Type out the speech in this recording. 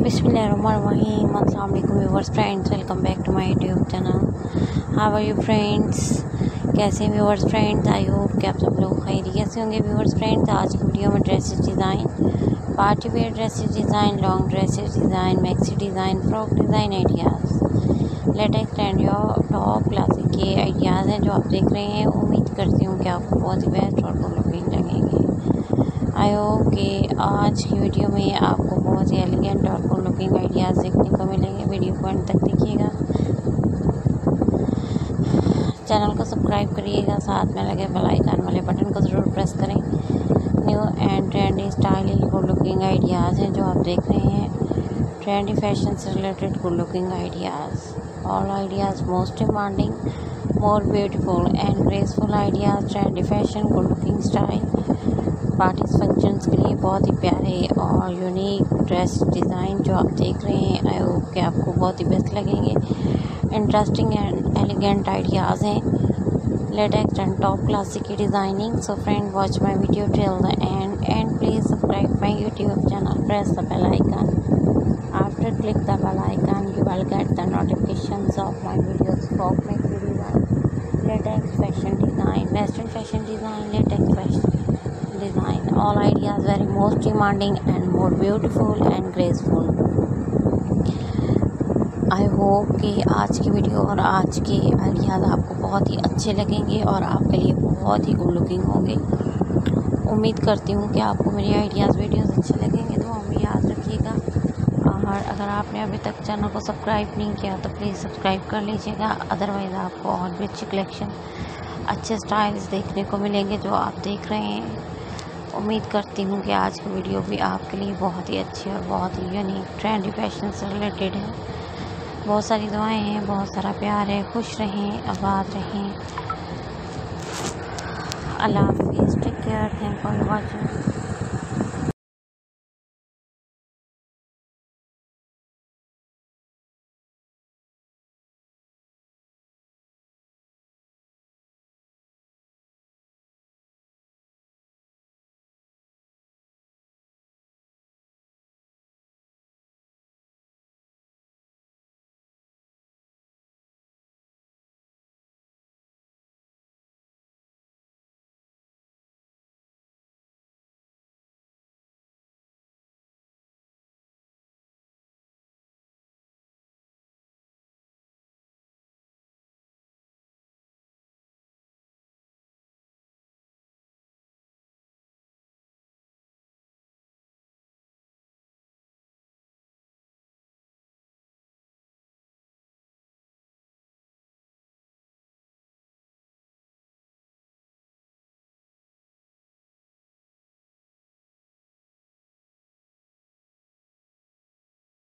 बिस्मिल्लाहिर्रहमानिर्रहीम। अस्सलाम वालेकुम viewers friends, welcome back to my YouTube channel. How are you friends? कैसे हैं व्यूअर्स फ्रेंड्स? आई होप कि आप सब लोग खैरियत से होंगे। व्यूअर्स फ्रेंड्स, आज की वीडियो में dresses design, party wear dresses design, long dresses design, maxi design, frock design ideas, latest and top classic के आइडियाज़ हैं जो आप देख रहे हैं। उम्मीद करती हूँ कि आपको बहुत ही बेस्ट और गुड लुकिंग लगेंगे। आई होप कि आज की वीडियो में आपको बहुत ही एलिगेंट और गुड लुकिंग आइडियाज़ देखने को मिलेंगे। वीडियो को अंत तक देखिएगा, चैनल को सब्सक्राइब करिएगा, साथ में लगे बेल आइकन वाले बटन को ज़रूर प्रेस करें। New and trendy stylish good looking ideas हैं जो आप देख रहे हैं। ट्रेंडी फैशन से related good looking ideas, all ideas most demanding, more beautiful and graceful ideas, trendy fashion, good looking style, parties functions के लिए बहुत ही प्यारे और यूनिक ड्रेस डिज़ाइन जो आप देख रहे हैं। आई होप कि आपको बहुत ही बेस्ट लगेंगे। इंटरेस्टिंग एंड एलिगेंट आइडियाज़ हैं, लेटेस्ट एंड टॉप क्लासिक की designing. So friend, watch my video till the end please subscribe my YouTube channel, press the bell icon. After click the bell icon you will get the notifications of my videos. Frock maxi design, latex fashion design, western fashion design, latex fashion design, all ideas very most demanding and more beautiful and graceful. I hope कि आज की video और आज के ideas आपको बहुत ही अच्छे लगेंगे और आपके लिए बहुत ही गुड लुकिंग होंगे। उम्मीद करती हूँ कि आपको मेरी आइडियाज़ वीडियोस अच्छे लगेंगे, तो हमें याद रखिएगा। और अगर आपने अभी तक चैनल को सब्सक्राइब नहीं किया तो प्लीज़ सब्सक्राइब कर लीजिएगा। अदरवाइज़ आपको और भी अच्छी कलेक्शन, अच्छे स्टाइल्स देखने को मिलेंगे जो आप देख रहे हैं। उम्मीद करती हूँ कि आज की वीडियो भी आपके लिए बहुत ही अच्छी और बहुत ही यूनिक ट्रेंडी फैशन से रिलेटेड है। बहुत सारी दुआएं हैं, बहुत सारा प्यार है। खुश रहें, आबाद रहें। अल्लाह हाफिज़, take care, thank for watching.